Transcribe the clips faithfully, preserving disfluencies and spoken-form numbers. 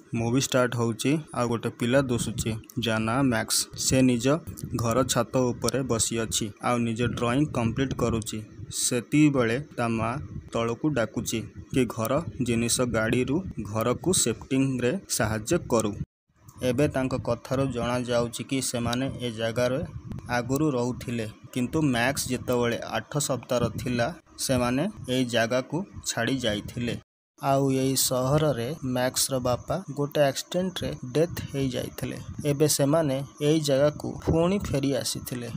Movie start होउची आ गोटे पिला दोसुची जा ना मैक्स से निज घर छात उपरे बसी अछि आ निज ड्राइंग कंप्लीट करूची। सेती बेले ता माँ तलकू डाकुची कि घर जिनिस गाड़ी रु घर को सेफ्टिंग रे सहाय्य करू। एबे तांको कथारो जणा जाउची कि सेमाने ए जगार आगुरु रहुथिले किंतु मैक्स जेतेबेले आठ सप्ताह थिला सेमाने ए जगह को छाड़ी जाइथिले। आउ यही सहर रे मैक्स रो बापा गोटे एक्सीडेंट रे डेथ हो जाइथिले। एबे सेमाने एई जगह को पुणी फेरी आसीथिले।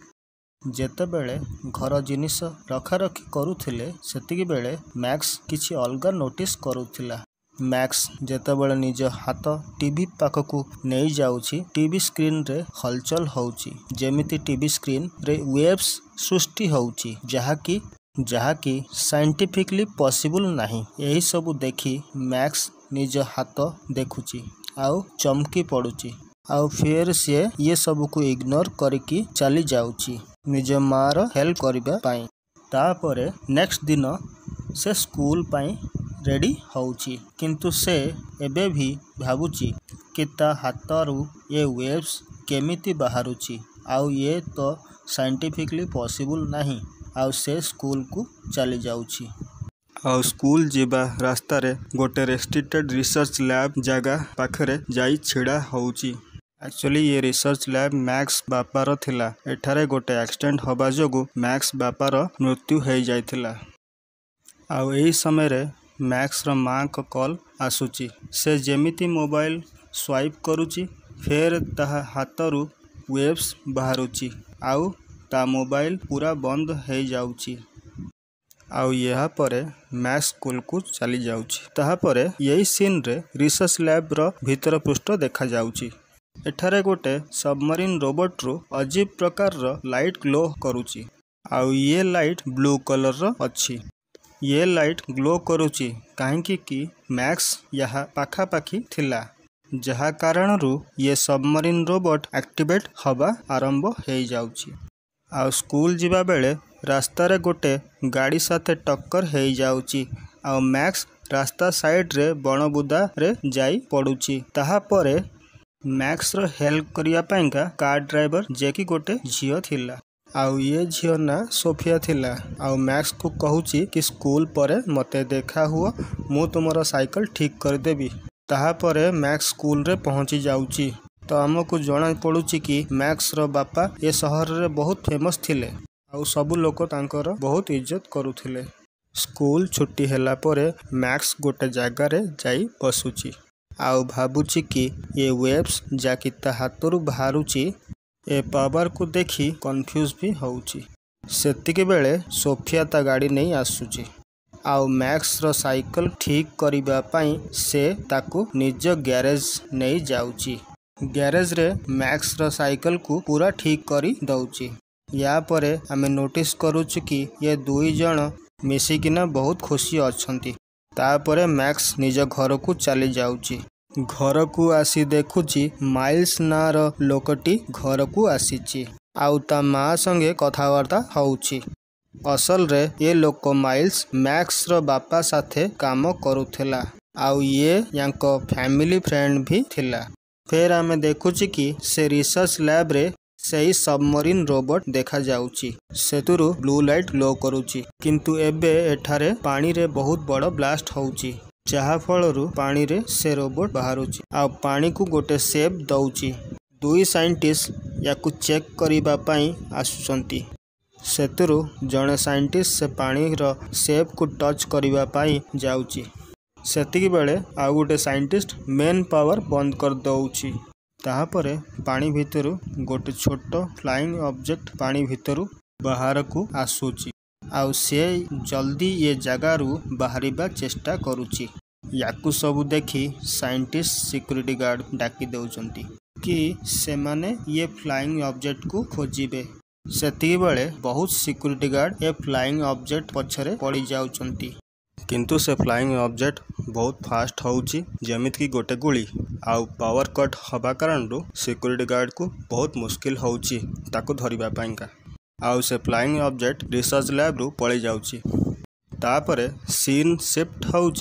जेतेबेले घर जिनिस रखा रखी करुथिले सेतिकी बेले मैक्स किछि अलगा नोटिस करुथिला। मैक्स जेतेबेले निज हाथ टीवी पाखकू नहीं जाउछि टीवी स्क्रीन रे हलचल होउछि जेमिति टीवी स्क्रीन रे वेव्स सृष्टि होउछि जहाकी जहाकी साइंटिफिकली पॉसिबल नहीं। यही सब देखी मैक्स निज हाथ देखुची आउ चमकी पड़ुची आउ फिर से ये सब को इग्नोर करके चली जाउची निज मार हेल्प करबा पाई। तापरे नेक्स्ट दिन से स्कूल पाई रेडी होउची किंतु से एबे भी भाबुची कि ता हाथरू ये वेव्स केमिति बाहरुची आउ ये तो साइंटिफिकली पॉसिबल नहीं। आउ से स्कूल को चली जाउची। आउ स्कूल जीवा रास्ता रे गोटे रेस्ट्रिक्टेड रिसर्च लैब जगह पाखरे जाई छिड़ा होउची। एक्चुअली ये रिसर्च लैब मैक्स बापार थिला। एठारे गोटे एक्सीडेंट होबा जोगु मैक्स बापार मृत्यु हो जाइथिला। आउ एही समय रे मैक्स रो माँ को कॉल आसुची। से जेमिति मोबाइल स्वाइप करूची फेर ताहा हाथरू वेव्स बाहरुची आउ ता मोबाइल पूरा बंद हो जाउची। आउ यहाँ परे मैक्स स्कूल को चली जाउची। ताहा परे यही सीन रे रिसर्च लैब रो भीतर पृष्ठ देखा जाउची। एठारे गोटे सबमरीन रोबोट रो अजीब प्रकार रो लाइट ग्लो करूची आउ ये लाइट ब्लू कलर रो अच्छी। ये लाइट ग्लो करूची काहेकि कि मैक्स यहाँ पाखा पाखी थिला जहा कारण रु ये सबमरीन रोबोट एक्टिवेट हवा आरंभ हो जाउची। आउ स्कूल जीवा बेले रास्ता रे गोटे गाड़ी साथे टक्कर हो जाउची आउ मैक्स रास्ता साइड रे बणबुदा रे जाई पड़ुची। ताहा परे मैक्स रो हेल्प करिया पाइंका कार ड्राइवर जेकी गोटे झियो थिला आउ ये झियो ना सोफिया थिला। आउ मैक्स को कहूची कि स्कूल परे मते देखा हुआ मु तुमरो साइकिल ठीक कर देबी। ताहा परे मैक्स स्कूल रे पहुंची जाउची तो हमको जना पड़ुची कि मैक्स रो बापा ये शहर रे बहुत फेमस थिले आउ सबु लोक तांकर बहुत इज्जत करुथिले। स्कूल छुट्टी हैला परे मैक्स गोटे जगह रे जाई बसुची आउ भाबुची कि ये वेव्स जाकी ता हाथरू बाहरुची ए पावर को देखी कंफ्यूज भी होउची। सेतिके बेले सोफिया ता गाड़ी नहीं आसुची आउ मैक्स रो साइकिल ठीक करिबा पाई से ताकू निज गैरेज नहीं जाउची। गैरेज रे मैक्स रो साइकिल को पूरा ठीक करी दउची। या परे हमें नोटिस करूछु कि ये दुई जन मिसिकिना बहुत खुशी अछंती। तापरे मैक्स निज घर को चली जाउची। घर को आसी देखुची माइल्स नार लोकटी घर को आसीची आउ ता माँ संगे कथावार्ता होउची। असल रे ये लोक माइल्स मैक्स रो बापा साथे काम करुथिला आउ ये यांको फैमिली फ्रेंड भी थिला। फिर आमे देखुची कि से रिसर्च लैब रे सही सबमरीन रोबोट देखा जाउची। सेतुरु ब्लू लाइट ग्लो करूची किंतु एबे एठारे पानी रे बहुत बड़ ब्लास्ट होउची जहा फलरु पानी रे से रोबोट बाहरुची आ पानी को गोटे शेप दउची। दुई साइंटिस्ट याकू चेक करिबा पाई आसुचंती। सेतुरु जणे साइंटिस्ट से पानी रो शेप को टच करिबा पाई जाउची। सेतिकी बेले आ गोटे साइंटिस्ट मेन पावर बंद कर दउची। ताहा परे पानी भितरु गोटे छोटो फ्लाइंग ऑब्जेक्ट पानी भितरु बाहर को आसुची आउ से जल्दी ये जगह रु बाहरिबा चेष्टा करूची। याकू सबु देखी साइंटिस्ट सिक्योरिटी गार्ड डाकी दउचंती कि सेमाने ये फ्लाइंग ऑब्जेक्ट को खोजिबे। सेतिकी बेले बहुत सिक्योरिटी गार्ड ये फ्लाइंग ऑब्जेक्ट पछरे पड़ी जाउचंती किंतु से फ्लाइंग ऑब्जेक्ट बहुत फास्ट होउची जेमित की गोटे गुली आउ पावर कट हवा कारण रु सिक्योरिटी गार्ड को बहुत मुश्किल होउची ताको धरिबा पाइंका आउ से फ्लाइंग ऑब्जेक्ट रिसर्च लैब रु पळै जाउची। तापरे सीन शिफ्ट होउची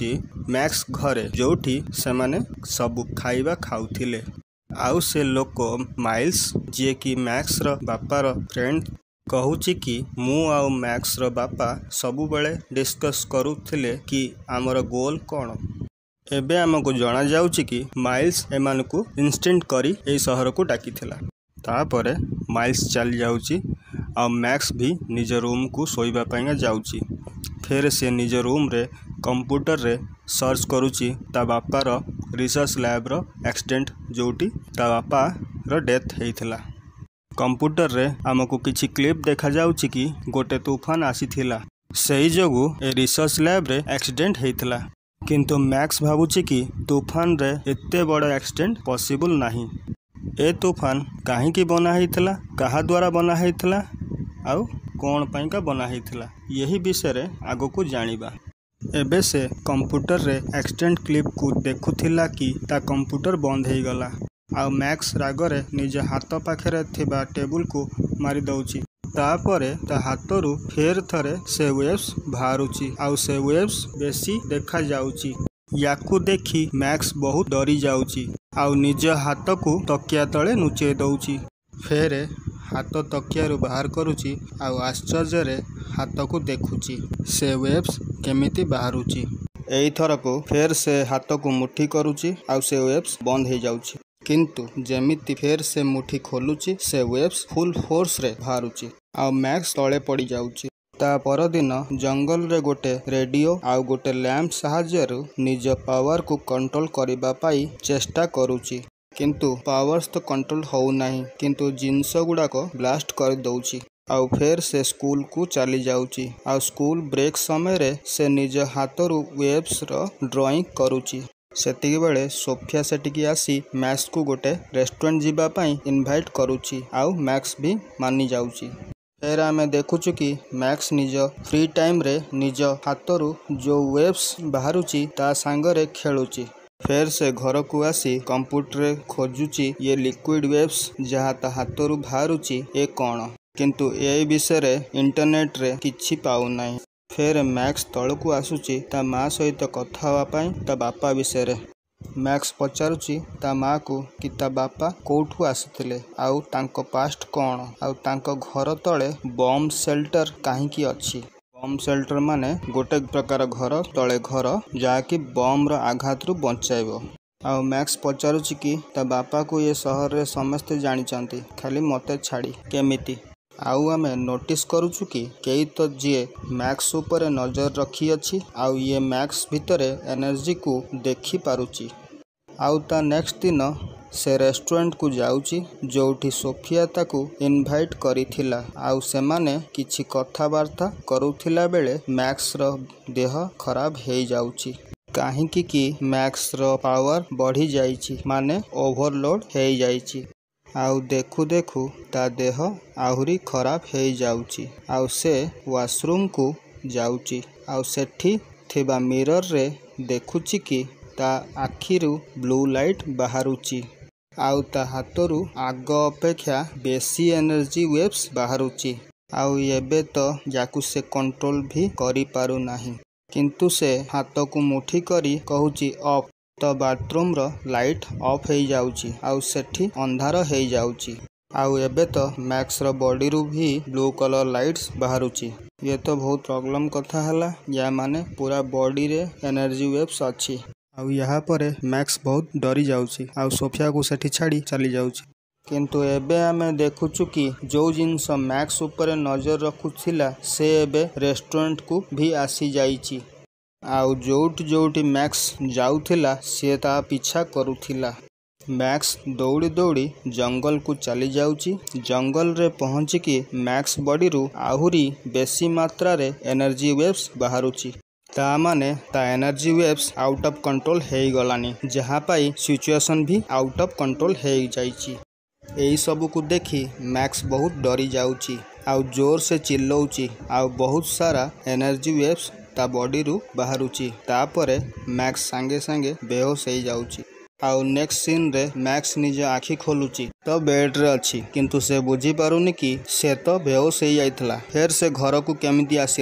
मैक्स घरे जोठी सेमाने सबु खाइबा खाउथिले। आउ से लोक माइल्स जे कि मैक्स रो बापार फ्रेंड कहूची कि मु आउ मैक्स रो बापा सबु बेले डिस्कस करुथिले कि आमर गोल कौन। एबे आमको जना जाउची कि माइल्स एमानकु इंस्टेंट करी ए शहर को डाकिथिला। तापरे माइल्स चली जाउची आ मैक्स भी निज रूम को सोइबा पाइंगा जाउची। फिर से निज रूम रे कंप्यूटर रे सर्च करुची ता बापार रिसर्च लैब रो एक्सीडेंट जोटी ता बापा रो डेथ हेइथिला। कंप्यूटर रे आमको किछि क्लिप देखा जाउची कि गोटे तूफान आसीथिला सेही जोगु ए रिसर्च लैब रे एक्सीडेंट हेइथिला। किंतु मैक्स भाबुची कि तूफान रे एते बड़ एक्सीडेंट पॉसिबल नाही। ए तूफान काहींकी बना हेइथिला, कहा द्वारा बना हेइथिला आउ कौन पाइंका बना हेइथिला यही विषय रे आगो को जानिबा। एबे से कंप्यूटर रे एक्सीडेंट क्लिप को देखुथिला कि ता कंप्यूटर बंद हेई गला। आउ मैक्स रागरे निज हाथ पाखरे थिबा टेबुल को मारी दउची। तापरे ता हाथरू फेर थरे से वेव्स बाहरुची आउ से वेव्स बेसी देखा जाउची। याकू देखी मैक्स बहुत डरी जाउची आउ निज हाथ को तकिया तले नुचे दउची। फेरे हाथ तकिया रु बाहर करुची आउ आश्चर्य रे हाथ को देखुची से वेव्स केमिति बाहरुची। एई थर को फेर से हाथ को मुठी करुची आउ से वेव्स बंद हे जाउची। किंतु जेमिति फेर से मुठी खोलुची से वेव्स फुल फोर्स रे बाहरुची आउ मैक्स तले पड़ी जाउची। ता पर दिन जंगल रे गोटे रेडियो आउ गोटे लैंप सहाय्य निज पावर को कंट्रोल करिबा पाई चेष्टा करुची। किंतु पावर्स तो कंट्रोल हो नहीं किंतु जिनस गुड़ाक ब्लास्ट कर दउची। आउ फेर से स्कूल को चली जाउची आउ स्कूल ब्रेक समय रे से निज हाथरू वेव्स रो ड्राइंग करुची। सेतिकी बेले सोफिया सेटिकी आसी मैक्स को गोटे रेस्टोरेंट जीबा पाई इनवाइट करुची आउ मैक्स भी मानी जाउची। फेर आमे देखुचु कि मैक्स निज फ्री टाइम रे निज हाथरू जो वेव्स बाहरुची ता सांगरे खेलुची। फेर से घर को आसी कंप्यूटर रे खोजुची ये लिक्विड वेव्स जहा ता हाथरू बाहरुची ए कौन। किंतु ए विषय रे इंटरनेट रे किछि पाउ नाही। फेर मैक्स तळकू आसुची ता माँ सहित कथा हवा पाई ता बापा विषय रे। मैक्स पचारुची ता माँ को कि ता बापा कोठू आसिथिले आउ तांको पास्ट कौन आउ तांको घर तले बम शेल्टर काहींकी अछि। बम शेल्टर माने गोटे प्रकार घर तले घर जाकि बम रो आघात रु बचाइबो। आउ मैक्स पचारुची कि ता बापा को ये शहर रे समस्ते जानिचंती खाली मते छाड़ी केमिति। आउ आमे नोटिस करुचु कि केई तो जे मैक्स ऊपर नजर रखी अछि आउ ये मैक्स भितरे एनर्जी को देखी पारुची। आउ ता नेक्स्ट दिन से रेस्टोरेंट को जाउची जोठी सोफिया ताकू इनवाइट करिथिला आउ सेमाने किछि कथावार्ता करुथिला बेले मैक्स रो देह खराब हे जाउची। काहींकी कि मैक्स रो पावर बढ़ी जाइची माने ओवरलोड हे जाइची। आउ देखु देखु ता देह आहुरी खराब हे जाउची आउ से वाशरूम को जाउची आउ सेठी थिबा मिरर रे देखुची कि ता आखिरु ब्लू लाइट बाहरुची आउ ता हाथरू आग अपेक्षा बेसी एनर्जी वेव्स बाहरुची। आउ एबे तो जाकू से कंट्रोल भी करी पारु नाही। किंतु से हाथ को मुठी करी कहूची ऑफ तो बाथरूम रो लाइट ऑफ हो जाउची आउ सेठी अंधार हो जाउची। आउ एबे तो मैक्स रो बॉडी रु भी ब्लू कलर लाइट्स बाहरुची। ये तो बहुत प्रॉब्लम कथा हला या माने पूरा बॉडी रे एनर्जी वेव्स अछि। आउ यहाँ पर मैक्स बहुत डरी जाउची आउ सोफिया को सेठी छाड़ी चली जाउची। किंतु एबे आमे देखुचु कि जो जिनस मैक्स ऊपर नजर रखुथिला से एबे रेस्टोरेंट को भी आसी जाइची आउ जोट जोटी मैक्स जाउथिला से ता पीछा करुथिला। मैक्स दौड़ी दौड़ी जंगल को चली जाउची। जंगल रे पहुंची कि मैक्स बॉडी रु आहुरी बेसी मात्रा रे एनर्जी वेव्स बाहरुची। ता माने ता energy waves out of control हे गलानी जहाँ पाई सिचुएशन भी आउट ऑफ कंट्रोल हे जाइची। एई सब को देखी मैक्स बहुत डरी जाउची आउ जोर से चिल्लौची आउ बहुत सारा एनर्जी वेव्स ता बॉडी रु बाहरुची। तापरे मैक्स सांगे सांगे बेहोश हो जाउची। आउ नेक्स्ट सीन रे मैक्स निज आखि खोलुची तो बेड रे अछि किंतु से बुझी पारुनी कि से तो बेहोश हो जाइतला। फेर से घर को केमिति आसिला।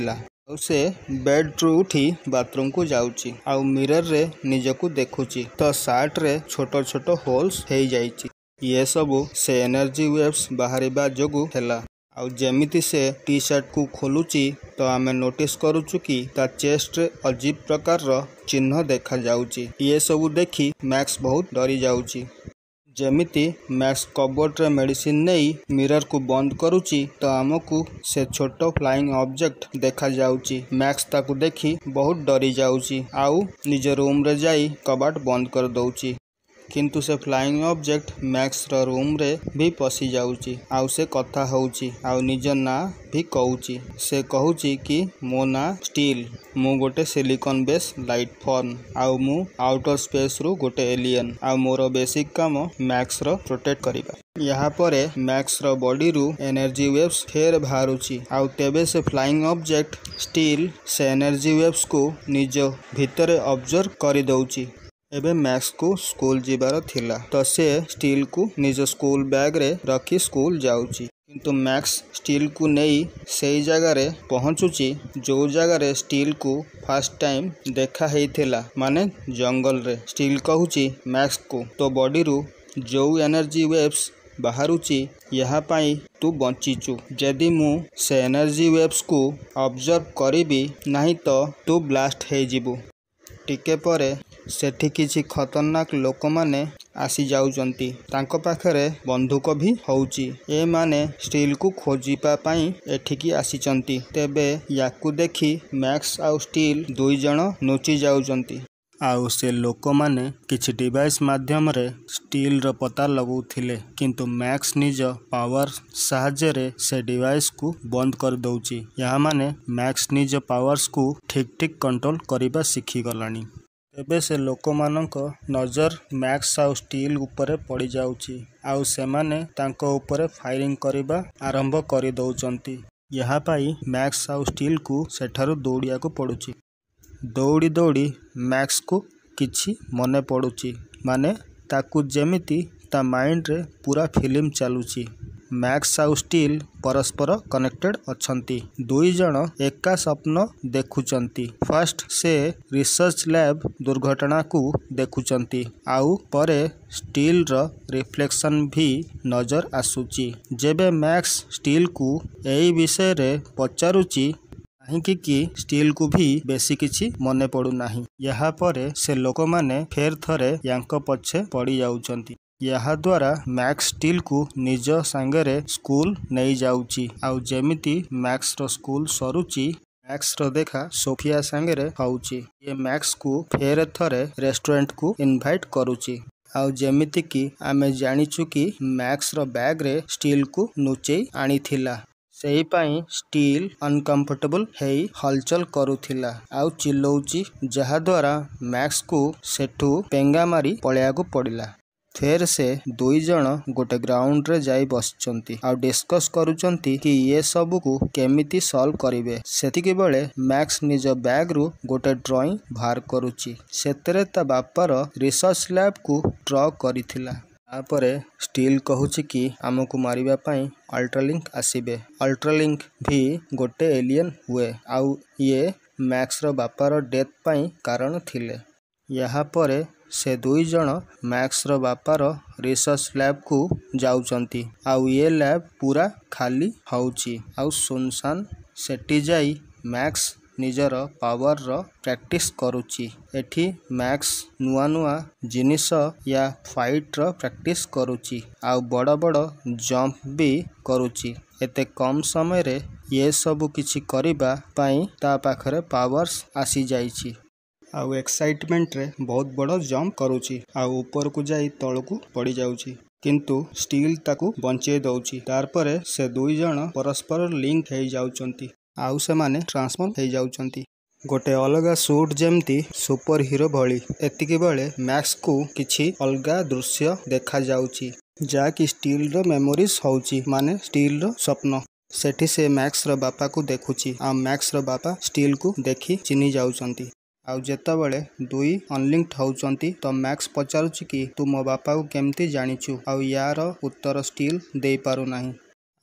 ଆଉ ସେ ବେଡ୍ରୁ ଉଠି ବାଥରୁମ୍ କୁ ଯାଉଛି ଆଉ ମିରରରେ ନିଜକୁ ଦେଖୁଛି ତ ସାର୍ଟରେ ଛୋଟ ଛୋଟ ହୋଲ୍ସ ହେଇଯାଇଛି। ଇଏ ସବୁ ସେ ଏନର୍ଜି ୱେଭ୍ସ ବାହାରିବା ଯୋଗୁଁ ହେଲା। ଆଉ ଯେମିତି ସେ ଟି ସାର୍ଟକୁ ଖୋଲୁଛି ତ ଆମେ ନୋଟିସ୍ କରୁଛୁ କି ତା ଚେଷ୍ଟରେ ଅଜୀବ ପ୍ରକାରର ଚିହ୍ନ ଦେଖାଯାଉଛି। ଇଏ ସବୁ ଦେଖି ମ୍ୟାକ୍ସ ବହୁତ ଡରି ଯାଉଛି। ଯେମିତି ମ୍ୟାକ୍ସ କବୋର୍ଡରେ ମେଡିସିନ ନେଇ ମିରରକୁ ବନ୍ଦ କରୁଛି ତ ଆମକୁ ସେ ଛୋଟ ଫ୍ଲାଇଂ ଅବଜେକ୍ଟ ଦେଖାଯାଉଛି। ମ୍ୟାକ୍ସ ତାକୁ ଦେଖି ବହୁତ ଡରି ଯାଉଛି ଆଉ ନିଜ ରୁମରେ ଯାଇ କବାଟ ବନ୍ଦ କରିଦଉଛି। କିନ୍ତୁ ସେ ଫ୍ଲାଇଂ ଅବଜେକ୍ଟ ମ୍ୟାକ୍ସର ରୁମରେ ବି ପଶି ଯାଉଛି ଆଉ ସେ କଥା ହେଉଛି ଆଉ ନିଜ ନାଁ ବି କହୁଛି। ସେ କହୁଛି କି ମୋ ନାଁ ଷ୍ଟିଲ୍, ମୁଁ ଗୋଟେ ସିଲିକନ ବେସ୍ ଲାଇଟ୍ ଫର୍ମ ଆଉ ମୁଁ ଆଉଟର ସ୍ପେସରୁ ଗୋଟେ ଏଲିଏନ୍ ଆଉ ମୋର ବେସିକ୍ କାମ ମ୍ୟାକ୍ସର ପ୍ରୋଟେକ୍ଟ କରିବା। ଏହା ପରେ ମ୍ୟାକ୍ସର ବଡିରୁ ଏନର୍ଜି ୱେଭ୍ସ ଫେର ବାହାରୁଛି ଆଉ ତେବେ ସେ ଫ୍ଲାଇଂ ଅବଜେକ୍ଟ ଷ୍ଟିଲ୍ ସେ ଏନର୍ଜି ୱେଭ୍ସକୁ ନିଜ ଭିତରେ ଅବଜର୍ଭ କରିଦେଉଛି। ଏବେ ମ୍ୟାକ୍ସକୁ ସ୍କୁଲ ଯିବାର ଥିଲା ତ ସେ ଷ୍ଟିଲକୁ ନିଜ ସ୍କୁଲ ବ୍ୟାଗରେ ରଖି ସ୍କୁଲ ଯାଉଛି। କିନ୍ତୁ ମ୍ୟାକ୍ସ ଷ୍ଟିଲକୁ ନେଇ ସେଇ ଜାଗାରେ ପହଞ୍ଚୁଛି ଯୋଉ ଜାଗାରେ ଷ୍ଟିଲକୁ ଫାର୍ଷ୍ଟ ଟାଇମ୍ ଦେଖା ହେଇଥିଲା, ମାନେ ଜଙ୍ଗଲରେ। ଷ୍ଟିଲ୍ କହୁଛି ମ୍ୟାକ୍ସକୁ ତୋ ବଡିରୁ ଯୋଉ ଏନର୍ଜି ୱେଭ୍ସ ବାହାରୁଛି ଏହା ପାଇଁ ତୁ ବଞ୍ଚିଛୁ। ଯଦି ମୁଁ ସେ ଏନର୍ଜି ୱେଭ୍ସକୁ ଅବଜର୍ଭ କରିବି ନାହିଁ ତ ତୁ ବ୍ଲାଷ୍ଟ ହେଇଯିବୁ। ଟିକେ ପରେ ସେଠି କିଛି ଖତରନାକ ଲୋକମାନେ ଆସିଯାଉଛନ୍ତି। ତାଙ୍କ ପାଖରେ ବନ୍ଧୁକ ବି ହଉଛି। ଏମାନେ ଷ୍ଟିଲକୁ ଖୋଜିବା ପାଇଁ ଏଠିକି ଆସିଛନ୍ତି। ତେବେ ୟାକୁ ଦେଖି ମ୍ୟାକ୍ସ ଆଉ ଷ୍ଟିଲ୍ ଦୁଇ ଜଣ ଲୁଚି ଯାଉଛନ୍ତି। ଆଉ ସେ ଲୋକମାନେ କିଛି ଡିଭାଇସ୍ ମାଧ୍ୟମରେ ଷ୍ଟିଲର ପତା ଲଗାଉଥିଲେ କିନ୍ତୁ ମ୍ୟାକ୍ସ ନିଜ ପାୱାର ସାହାଯ୍ୟରେ ସେ ଡିଭାଇସକୁ ବନ୍ଦ କରିଦେଉଛି। ଏହା ମାନେ ମ୍ୟାକ୍ସ ନିଜ ପାୱାର୍ସକୁ ଠିକ୍ ଠିକ୍ କଣ୍ଟ୍ରୋଲ କରିବା ଶିଖିଗଲାଣି। ତେବେ ସେ ଲୋକମାନଙ୍କ ନଜର ମ୍ୟାକ୍ସ ଆଉ ଷ୍ଟିଲ୍ ଉପରେ ପଡ଼ିଯାଉଛି ଆଉ ସେମାନେ ତାଙ୍କ ଉପରେ ଫାୟରିଂ କରିବା ଆରମ୍ଭ କରିଦେଉଛନ୍ତି। ଏହା ପାଇଁ ମ୍ୟାକ୍ସ ଆଉ ଷ୍ଟିଲ୍କୁ ସେଠାରୁ ଦୌଡ଼ିବାକୁ ପଡ଼ୁଛି। ଦୌଡ଼ି ଦୌଡ଼ି ମ୍ୟାକ୍ସକୁ କିଛି ମନେ ପଡ଼ୁଛି, ମାନେ ତାକୁ ଯେମିତି ତା ମାଇଣ୍ଡରେ ପୁରା ଫିଲ୍ମ ଚାଲୁଛି। ମ୍ୟାକ୍ସ ଆଉ ଷ୍ଟିଲ୍ ପରସ୍ପର କନେକ୍ଟେଡ୍ ଅଛନ୍ତି। ଦୁଇ ଜଣ ଏକା ସ୍ୱପ୍ନ ଦେଖୁଛନ୍ତି। ଫାର୍ଷ୍ଟ ସେ ରିସର୍ଚ୍ଚ ଲ୍ୟାବ୍ ଦୁର୍ଘଟଣାକୁ ଦେଖୁଛନ୍ତି ଆଉ ପରେ ଷ୍ଟିଲ୍ର ରିଫ୍ଲେକ୍ସନ୍ ବି ନଜର ଆସୁଛି। ଯେବେ ମ୍ୟାକ୍ସ ଷ୍ଟିଲ୍କୁ ଏହି ବିଷୟରେ ପଚାରୁଛି କାହିଁକି କି ଷ୍ଟିଲ୍କୁ ବି ବେଶୀ କିଛି ମନେ ପଡ଼ୁନାହିଁ। ଏହା ପରେ ସେ ଲୋକମାନେ ଫେର ଥରେ ୟାଙ୍କ ପଛେ ପଡ଼ିଯାଉଛନ୍ତି। ଏହାଦ୍ୱାରା ମ୍ୟାକ୍ସ ଷ୍ଟିଲ୍କୁ ନିଜ ସାଙ୍ଗରେ ସ୍କୁଲ ନେଇଯାଉଛି ଆଉ ଯେମିତି ମ୍ୟାକ୍ସର ସ୍କୁଲ ସରୁଛି ମ୍ୟାକ୍ସର ଦେଖା ସୋଫିଆ ସାଙ୍ଗରେ ହେଉଛି। ଇଏ ମ୍ୟାକ୍ସକୁ ଫେର ଥରେ ରେଷ୍ଟୁରାଣ୍ଟକୁ ଇନଭାଇଟ୍ କରୁଛି। ଆଉ ଯେମିତିକି ଆମେ ଜାଣିଛୁ କି ମ୍ୟାକ୍ସର ବ୍ୟାଗରେ ଷ୍ଟିଲ୍କୁ ଲୁଚେଇ ଆଣିଥିଲା। ସେହିପାଇଁ ଷ୍ଟିଲ୍ ଅନକମ୍ଫର୍ଟେବଲ୍ ହେଇ ହଲଚଲ କରୁଥିଲା ଆଉ ଚିଲ୍ଲଉଛି, ଯାହାଦ୍ୱାରା ମ୍ୟାକ୍ସକୁ ସେଠୁ ପେଙ୍ଗା ମାରି ପଳେଇବାକୁ ପଡ଼ିଲା। ଫେର ସେ ଦୁଇ ଜଣ ଗୋଟେ ଗ୍ରାଉଣ୍ଡରେ ଯାଇ ବସିଛନ୍ତି ଆଉ ଡିସ୍କସ୍ କରୁଛନ୍ତି କି ଏ ସବୁକୁ କେମିତି ସଲ୍ଭ କରିବେ। ସେତିକିବେଳେ ମ୍ୟାକ୍ସ ନିଜ ବ୍ୟାଗରୁ ଗୋଟେ ଡ୍ରଇଂ ବାହାର କରୁଛି। ସେଥିରେ ତା ବାପାର ରିସର୍ଚ୍ଚ ଲ୍ୟାବକୁ ଡ୍ର କରିଥିଲା। ତାପରେ ଷ୍ଟିଲ୍ କହୁଛି କି ଆମକୁ ମାରିବା ପାଇଁ ଅଲ୍ଟ୍ରାଲିଙ୍କ ଆସିବେ। ଅଲ୍ଟ୍ରାଲିଙ୍କ ବି ଗୋଟେ ଏଲିଏନ୍ ହୁଏ ଆଉ ଇଏ ମ୍ୟାକ୍ସର ବାପାର ଡେଥ୍ ପାଇଁ କାରଣ ଥିଲେ। ଏହା ପରେ ସେ ଦୁଇ ଜଣ ମ୍ୟାକ୍ସର ବାପାର ରିସର୍ଚ୍ଚ ଲ୍ୟାବକୁ ଯାଉଛନ୍ତି ଆଉ ଏ ଲ୍ୟାବ ପୁରା ଖାଲି ହେଉଛି ଆଉ ସୁନସାନ। ସେଠି ଯାଇ ମ୍ୟାକ୍ସ ନିଜର ପାୱାରର ପ୍ରାକ୍ଟିସ୍ କରୁଛି। ଏଠି ମ୍ୟାକ୍ସ ନୂଆ ନୂଆ ଜିନିଷ ୟା ଫାଇଟ୍ର ପ୍ରାକ୍ଟିସ୍ କରୁଛି ଆଉ ବଡ଼ ବଡ଼ ଜମ୍ପ ବି କରୁଛି। ଏତେ କମ୍ ସମୟରେ ଏ ସବୁ କିଛି କରିବା ପାଇଁ ତା ପାଖରେ ପାୱାର୍ସ ଆସିଯାଇଛି ଆଉ ଏକ୍ସାଇଟମେଣ୍ଟରେ ବହୁତ ବଡ଼ ଜମ୍ପ କରୁଛି ଆଉ ଉପରକୁ ଯାଇ ତଳକୁ ପଡ଼ିଯାଉଛି। କିନ୍ତୁ ଷ୍ଟିଲ୍ ତାକୁ ବଞ୍ଚେଇ ଦେଉଛି। ତାପରେ ସେ ଦୁଇ ଜଣ ପରସ୍ପର ଲିଙ୍କ ହେଇଯାଉଛନ୍ତି ଆଉ ସେମାନେ ଟ୍ରାନ୍ସଫର୍ମ ହେଇଯାଉଛନ୍ତି ଗୋଟେ ଅଲଗା ସୁଟ୍, ଯେମିତି ସୁପର ହିରୋ ଭଳି। ଏତିକିବେଳେ ମ୍ୟାକ୍ସକୁ କିଛି ଅଲଗା ଦୃଶ୍ୟ ଦେଖାଯାଉଛି ଯାହାକି ଷ୍ଟିଲ୍ର ମେମୋରିଜ୍ ହେଉଛି, ମାନେ ଷ୍ଟିଲ୍ର ସ୍ୱପ୍ନ। ସେଠି ସେ ମ୍ୟାକ୍ସର ବାପାକୁ ଦେଖୁଛି ଆଉ ମ୍ୟାକ୍ସର ବାପା ଷ୍ଟିଲ୍କୁ ଦେଖି ଚିହ୍ନି ଯାଉଛନ୍ତି। ଆଉ ଯେତେବେଳେ ଦୁଇ ଅନଲିଙ୍କଡ୍ ହେଉଛନ୍ତି ତ ମ୍ୟାକ୍ସ ପଚାରୁଛି କି ତୁ ମୋ ବାପାକୁ କେମିତି ଜାଣିଛୁ ଆଉ ୟାର ଉତ୍ତର ଷ୍ଟିଲ୍ ଦେଇପାରୁନାହିଁ।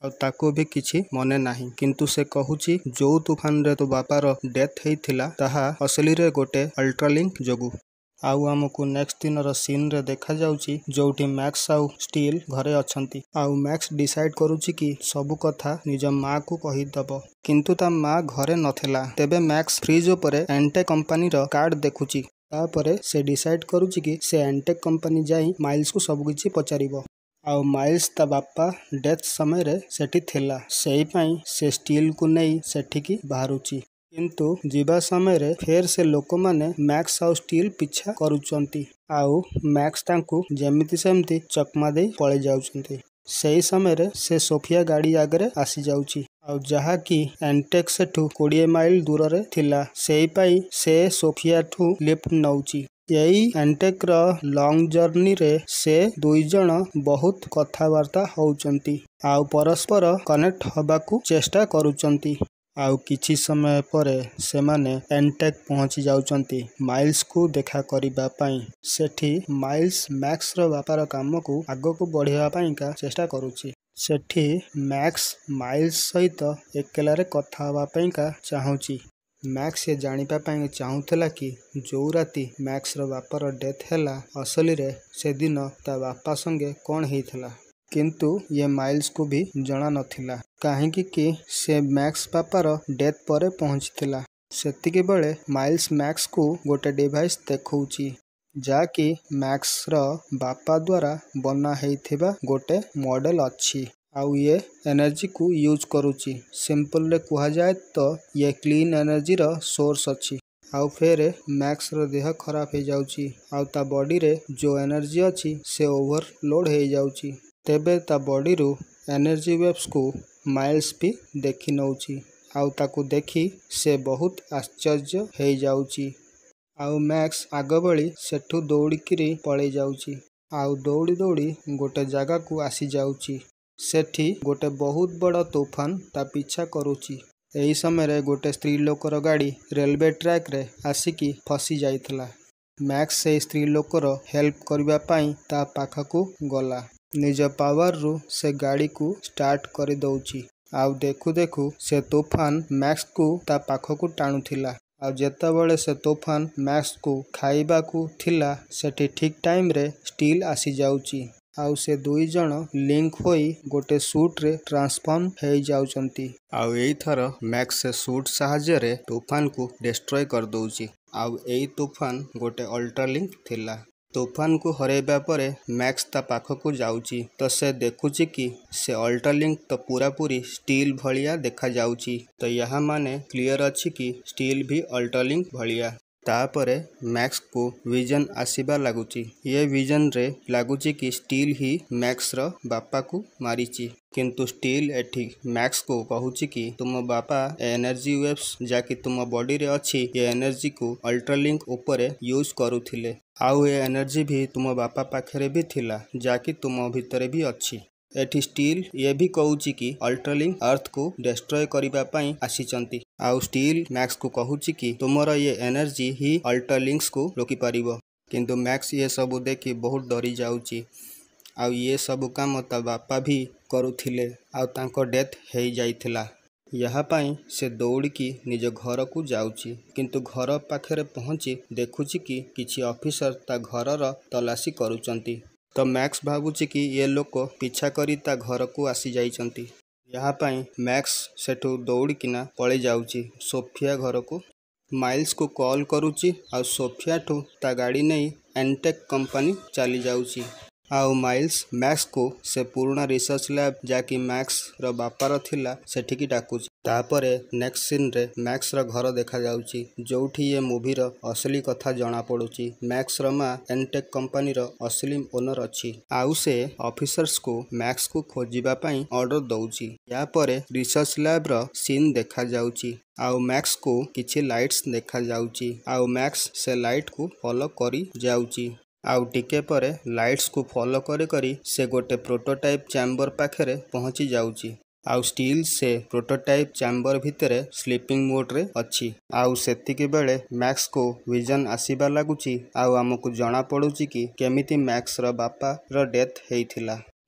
ଆଉ ତାକୁ ବି କିଛି ମନେ ନାହିଁ। କିନ୍ତୁ ସେ କହୁଛି ଯୋଉ ତୁଫାନରେ ତୋ ବାପାର ଡେଥ୍ ହେଇଥିଲା ତାହା ଅସଲିରେ ଗୋଟେ ଅଲ୍ଟ୍ରାଲିଙ୍କ ଯୋଗୁଁ। ଆଉ ଆମକୁ ନେକ୍ସଟ ଦିନର ସିନ୍ରେ ଦେଖାଯାଉଛି ଯୋଉଠି ମ୍ୟାକ୍ସ ଆଉ ଷ୍ଟିଲ୍ ଘରେ ଅଛନ୍ତି। ଆଉ ମ୍ୟାକ୍ସ ଡିସାଇଡ୍ କରୁଛି କି ସବୁ କଥା ନିଜ ମାଆକୁ କହିଦବ। କିନ୍ତୁ ତା ମା ଘରେ ନଥିଲା। ତେବେ ମ୍ୟାକ୍ସ ଫ୍ରିଜ୍ ଉପରେ ଏଣ୍ଟେକ୍ କମ୍ପାନୀର କାର୍ଡ ଦେଖୁଛି। ତାପରେ ସେ ଡିସାଇଡ୍ କରୁଛି କି ସେ ଏଣ୍ଟେକ୍ କମ୍ପାନୀ ଯାଇ ମାଇଲ୍ସକୁ ସବୁକିଛି ପଚାରିବ। ଆଉ ମାଇଲ୍ସ ତା ବାପା ଡେଥ୍ ସମୟରେ ସେଠି ଥିଲା। ସେଇପାଇଁ ସେ ଷ୍ଟିଲକୁ ନେଇ ସେଠିକି ବାହାରୁଛି। କିନ୍ତୁ ଯିବା ସମୟରେ ଫେର୍ ସେ ଲୋକମାନେ ମ୍ୟାକ୍ସ ଆଉ ଷ୍ଟିଲ୍ ପିଛା କରୁଛନ୍ତି। ଆଉ ମ୍ୟାକ୍ସ ତାଙ୍କୁ ଯେମିତି ସେମିତି ଚକମା ଦେଇ ପଳେଇ ଯାଉଛନ୍ତି। ସେଇ ସମୟରେ ସେ ସୋଫିଆ ଗାଡ଼ି ଆଗରେ ଆସିଯାଉଛି। ଆଉ ଯାହାକି ଏଣ୍ଟେକ୍ ସେଠୁ କୋଡ଼ିଏ ମାଇଲ ଦୂରରେ ଥିଲା। ସେଇପାଇଁ ସେ ସୋଫିଆଠୁ ଲିଫ୍ଟ ନଉଛି। ଏଇ ଏଣ୍ଟେକ୍ର ଲଙ୍ଗ ଜର୍ଣ୍ଣିରେ ସେ ଦୁଇଜଣ ବହୁତ କଥାବାର୍ତ୍ତା ହଉଛନ୍ତି। ଆଉ ପରସ୍ପର କନେକ୍ଟ ହବାକୁ ଚେଷ୍ଟା କରୁଛନ୍ତି। ଆଉ କିଛି ସମୟ ପରେ ସେମାନେ ଏଣ୍ଟେକ୍ ପହଞ୍ଚି ଯାଉଛନ୍ତି ମାଇଲ୍ସକୁ ଦେଖା କରିବା ପାଇଁ। ସେଠି ମାଇଲ୍ସ ମ୍ୟାକ୍ସର ବାପାର କାମକୁ ଆଗକୁ ବଢ଼େଇବା ପାଇଁକା ଚେଷ୍ଟା କରୁଛି। ସେଠି ମ୍ୟାକ୍ସ ମାଇଲ୍ସ ସହିତ ଏକେଲାରେ କଥା ହେବା ପାଇଁକା ଚାହୁଁଛି। ମ୍ୟାକ୍ସ ଏ ଜାଣିବା ପାଇଁ ଚାହୁଁଥିଲା କି ଯୋଉ ରାତି ମ୍ୟାକ୍ସର ବାପାର ଡେଥ୍ ହେଲା ଅସଲିରେ ସେଦିନ ତା ବାପା ସଙ୍ଗେ କ'ଣ ହେଇଥିଲା। କିନ୍ତୁ ଇଏ ମାଇଲ୍ସକୁ ବି ଜଣା ନଥିଲା। କାହିଁକି କି ସେ ମ୍ୟାକ୍ସ ବାପାର ଡେଥ୍ ପରେ ପହଞ୍ଚିଥିଲା। ସେତିକିବେଳେ ମାଇଲ୍ସ ମ୍ୟାକ୍ସକୁ ଗୋଟେ ଡିଭାଇସ୍ ଦେଖଉଛି ଯାହାକି ମ୍ୟାକ୍ସର ବାପା ଦ୍ୱାରା ବନା ହେଇଥିବା ଗୋଟେ ମଡେଲ ଅଛି। ଆଉ ଇଏ ଏନର୍ଜିକୁ ୟୁଜ୍ କରୁଛି। ସିମ୍ପଲରେ କୁହାଯାଏ ତ ଇଏ କ୍ଲିନ୍ ଏନର୍ଜିର ସୋର୍ସ ଅଛି। ଆଉ ଫେରେ ମ୍ୟାକ୍ସର ଦେହ ଖରାପ ହେଇଯାଉଛି। ଆଉ ତା ବଡ଼ିରେ ଯୋଉ ଏନର୍ଜି ଅଛି ସେ ଓଭରଲୋଡ୍ ହେଇଯାଉଛି। ତେବେ ତା ବଡ଼ିରୁ ଏନର୍ଜି ୱେଭ୍ସକୁ ମାଇଲ୍ସ ବି ଦେଖି ନଉଛି। ଆଉ ତାକୁ ଦେଖି ସେ ବହୁତ ଆଶ୍ଚର୍ଯ୍ୟ ହେଇଯାଉଛି। ଆଉ ମ୍ୟାକ୍ସ ଆଗଭଳି ସେଠୁ ଦୌଡ଼ିକିରି ପଳେଇ ଯାଉଛି। ଆଉ ଦୌଡ଼ି ଦୌଡ଼ି ଗୋଟେ ଜାଗାକୁ ଆସିଯାଉଛି। ସେଠି ଗୋଟେ ବହୁତ ବଡ଼ ତୋଫାନ ତା ପିଛା କରୁଛି। ଏହି ସମୟରେ ଗୋଟେ ସ୍ତ୍ରୀ ଲୋକର ଗାଡ଼ି ରେଲୱେ ଟ୍ରାକ୍ରେ ଆସିକି ଫସି ଯାଇଥିଲା। ମ୍ୟାକ୍ସ ସେଇ ସ୍ତ୍ରୀ ଲୋକର ହେଲ୍ପ କରିବା ପାଇଁ ତା ପାଖକୁ ଗଲା। ନିଜ ପାୱାରରୁ ସେ ଗାଡ଼ିକୁ ଷ୍ଟାର୍ଟ କରିଦଉଛି। ଆଉ ଦେଖୁ ଦେଖୁ ସେ ତୋଫାନ ମ୍ୟାକ୍ସକୁ ତା ପାଖକୁ ଟାଣୁଥିଲା। ଆଉ ଯେତେବେଳେ ସେ ତୋଫାନ ମ୍ୟାକ୍ସକୁ ଖାଇବାକୁ ଥିଲା ସେଠି ଠିକ୍ ଟାଇମରେ ଷ୍ଟିଲ୍ ଆସିଯାଉଛି। ଆଉ ସେ ଦୁଇଜଣ ଲିଙ୍କ ହୋଇ ଗୋଟେ ସୁଟ୍ରେ ଟ୍ରାନ୍ସଫର୍ମ ହେଇଯାଉଛନ୍ତି। ଆଉ ଏଇଥର ମ୍ୟାକ୍ସ ସେ ସୁଟ୍ ସାହାଯ୍ୟରେ ତୋଫାନକୁ ଡେଷ୍ଟ୍ରୟ କରିଦଉଛି। ଆଉ ଏଇ ତୋଫାନ ଗୋଟେ ଅଲ୍ଟ୍ରାଲିଙ୍କ ଥିଲା। ତୋଫାନକୁ ହରାଇବା ପରେ ମ୍ୟାକ୍ସ ତା ପାଖକୁ ଯାଉଛି ତ ସେ ଦେଖୁଛି କି ସେ ଅଲ୍ଟ୍ରାଲିଙ୍କ ତ ପୁରାପୁରି ଷ୍ଟିଲ୍ ଭଳିଆ ଦେଖାଯାଉଛି। ତ ଏହା ମାନେ କ୍ଲିୟର ଅଛି କି ଷ୍ଟିଲ୍ ବି ଅଲ୍ଟ୍ରାଲିଙ୍କ ଭଳିଆ। ତାପରେ ମ୍ୟାକ୍ସକୁ ଭିଜନ ଆସିବା ଲାଗୁଛି। ଏ ଭିଜନରେ ଲାଗୁଛି କି ଷ୍ଟିଲ୍ ହିଁ ମ୍ୟାକ୍ସର ବାପାକୁ ମାରିଛି। କିନ୍ତୁ ଷ୍ଟିଲ୍ ଏଠି ମ୍ୟାକ୍ସକୁ କହୁଛି କି ତୁମ ବାପା ଏନର୍ଜି ୱେଭ୍ସ ଯାକି ତୁମ ବଡ଼ିରେ ଅଛି ଏ ଏନର୍ଜିକୁ ଅଲ୍ଟ୍ରାଲିଙ୍କ ଉପରେ ୟୁଜ୍ କରୁଥିଲେ। ଆଉ ଏ ଏନର୍ଜି ବି ତୁମ ବାପା ପାଖରେ ବି ଥିଲା ଯାକି ତୁମ ଭିତରେ ବି ଅଛି। ଏଠି ଷ୍ଟିଲ୍ ଇଏ ବି କହୁଛି କି ଅଲ୍ଟ୍ରାଲିଙ୍କ ଅର୍ଥକୁ ଡେଷ୍ଟ୍ରୟ କରିବା ପାଇଁ ଆସିଛନ୍ତି। ଆଉ ଷ୍ଟିଲ୍ ମ୍ୟାକ୍ସକୁ କହୁଛି କି ତୁମର ଇଏ ଏନର୍ଜି ହିଁ ଅଲ୍ଟ୍ରାଲିଙ୍କସକୁ ରୋକିପାରିବ। କିନ୍ତୁ ମ୍ୟାକ୍ସ ଇଏ ସବୁ ଦେଖି ବହୁତ ଡରି ଯାଉଛି। ଆଉ ଇଏ ସବୁ କାମ ତା ବାପା ବି କରୁଥିଲେ ଆଉ ତାଙ୍କ ଡେଥ୍ ହେଇଯାଇଥିଲା। ଏହା ପାଇଁ ସେ ଦୌଡ଼ିକି ନିଜ ଘରକୁ ଯାଉଛି। କିନ୍ତୁ ଘର ପାଖରେ ପହଞ୍ଚି ଦେଖୁଛି କି କିଛି ଅଫିସର ତା ଘରର ତଲାସି କରୁଛନ୍ତି। ତ ମ୍ୟାକ୍ସ ଭାବୁଛି କି ଏ ଲୋକ ପିଛା କରି ତା ଘରକୁ ଆସିଯାଇଛନ୍ତି। ଏହା ପାଇଁ ମ୍ୟାକ୍ସ ସେଠୁ ଦୌଡ଼ିକିନା ପଳେଇ ଯାଉଛି ସୋଫିଆ ଘରକୁ। ମାଇଲ୍ସକୁ କଲ୍ କରୁଛି ଆଉ ସୋଫିଆଠୁ ତା ଗାଡ଼ି ନେଇ ଏଣ୍ଟେକ୍ କମ୍ପାନୀ ଚାଲି ଯାଉଛି। ଆଉ ମାଇଲ୍ସ ମ୍ୟାକ୍ସକୁ ସେ ପୁରୁଣା ରିସର୍ଚ୍ଚ ଲ୍ୟାବ୍ ଯାକି ମ୍ୟାକ୍ସର ବାପାର ଥିଲା ସେଠିକି ଡାକୁଛି। ତାପରେ ନେକ୍ସଟ ସିନ୍ରେ ମ୍ୟାକ୍ସର ଘର ଦେଖାଯାଉଛି ଯୋଉଠି ଏ ମୁଭିର ଅସଲି କଥା ଜଣାପଡ଼ୁଛି। ମ୍ୟାକ୍ସର ମା ଏଣ୍ଟେକ୍ କମ୍ପାନୀର ଅସଲି ଓନର ଅଛି। ଆଉ ସେ ଅଫିସର୍ସକୁ ମ୍ୟାକ୍ସକୁ ଖୋଜିବା ପାଇଁ ଅର୍ଡର ଦଉଛି। ଏହାପରେ ରିସର୍ଚ୍ଚ ଲ୍ୟାବ୍ର ସିନ୍ ଦେଖାଯାଉଛି। ଆଉ ମ୍ୟାକ୍ସକୁ କିଛି ଲାଇଟ୍ସ ଦେଖାଯାଉଛି। ଆଉ ମ୍ୟାକ୍ସ ସେ ଲାଇଟ୍କୁ ଫଲୋ କରି ଯାଉଛି। ଆଉ ଟିକେ ପରେ ଲାଇଟ୍ସକୁ ଫଲୋ କରି କରି ସେ ଗୋଟେ ପ୍ରୋଟୋଟାଇପ୍ ଚ୍ୟାମ୍ବର ପାଖରେ ପହଞ୍ଚି ଯାଉଛି। ଆଉ ଷ୍ଟିଲ୍ ସେ ପ୍ରୋଟୋଟାଇପ୍ ଚ୍ୟାମ୍ବର ଭିତରେ ସ୍ଲିପିଂ ମୋଡରେ ଅଛି। ଆଉ ସେତିକି ବେଳେ ମ୍ୟାକ୍ସକୁ ଭିଜନ ଆସିବା ଲାଗୁଛି। ଆଉ ଆମକୁ ଜଣାପଡ଼ୁଛି କି କେମିତି ମ୍ୟାକ୍ସର ବାପାର ଡେଥ୍ ହେଇଥିଲା।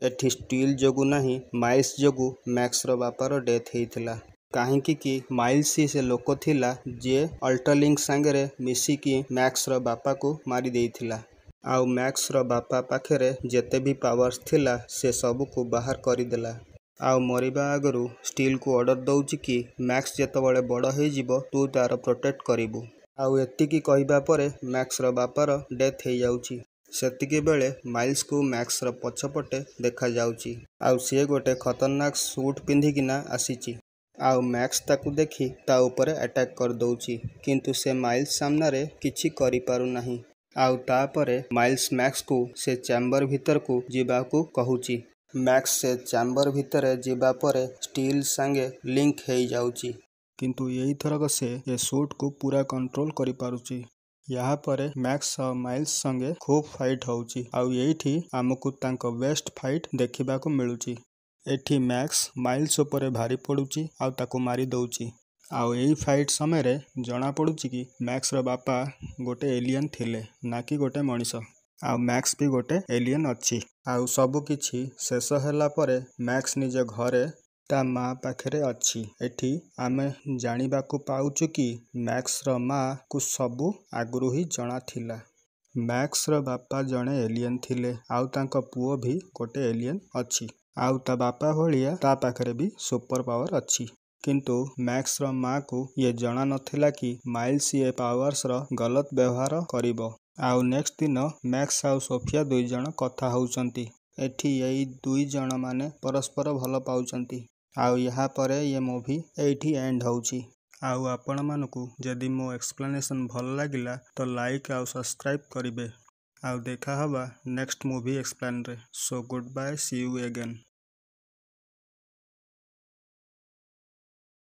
एठी स्टील जोगु नहीं माइल्स जोगु मैक्सर बापार डेथ होइथिला। काहींकि कि माइल्स ही से लोक थिला जे अल्टरलिंक सांगरे मिसिकी मैक्सर बापा को मारी देइथिला। आउ मैक्सर बापा पाखेरे जेते भी पावर्स थिला से सब को बाहर करिदेला। आउ मरिबा आगरू स्टील को ऑर्डर दउची कि मैक्स जेतबळे बड़ हो जिवो तू तार प्रोटेक्ट करिबू। आउ एतिकी कहिबा परे मैक्सर बापार डेथ हो जाउची। सेतिके बेले माइल्स को मैक्सर पछपटे देखा जाउची। आउ से गोटे खतरनाक सूट पिंधिकिना आसीची। आउ मैक्स ताकू देखी ता ऊपर अटैक कर दउची किंतु से माइल्स सामना रे किछि करि पारु नाही। आउ तापरे माइल्स मैक्स को से चैम्बर भीतर को जीवाकू कहूची। मैक्स से चैम्बर भीतर जीवा परे स्टील संगे लिंक हो जाउची किंतु यही थरक से ये सूट को पूरा कंट्रोल करि पारुची। यहाँ परे मैक्स और माइल्स संगे खूब फाइट होउची। आउ यही आमको तांको बेस्ट फाइट देखा मिलूची। एठी मैक्स माइल्स उपरे भारी पड़ुची आउ ताको मारी दउची। आउ यही फाइट समय रे जना पड़ुची कि मैक्स रो बापा गोटे एलियन थिले ना कि गोटे मनीष। आउ मैक्स भी गोटे एलियन अच्छी। आउ सबु किछि शेष होला परे मैक्स निजे घरे ता माँ पाखरे अच्छी। एठी आमे जानिबाकू पाउचु कि मैक्स रो माँ को सबु आगुरु ही जଣା थिला। मैक्स रो बापा जणे एलियन थिले आउ तांको पुओ भी गोटे एलियन अच्छी। आउ ता बापा भलिया ता पाखरे भी सुपर पावर अच्छी। किंतु मैक्स रो माँ को ये जଣା नथिला कि माइल्स ये पावर्स रो गलत व्यवहार करिवो। आउ नेक्स्ट दिन मैक्स आउ सोफिया दुई जण कथा होउचंती। एठी यही दुई जण माने परस्पर भल पाउचंती। आउ यहाँ परे ये मूवी एठी एंड होउची। आउ आपण मानकू जदि मो एक्सप्लेनेशन भल लागिला तो लाइक आउ सब्सक्राइब करिवे। आउ देखा हवा नेक्स्ट मूवी एक्सप्लेन रे। So good bye, see you again.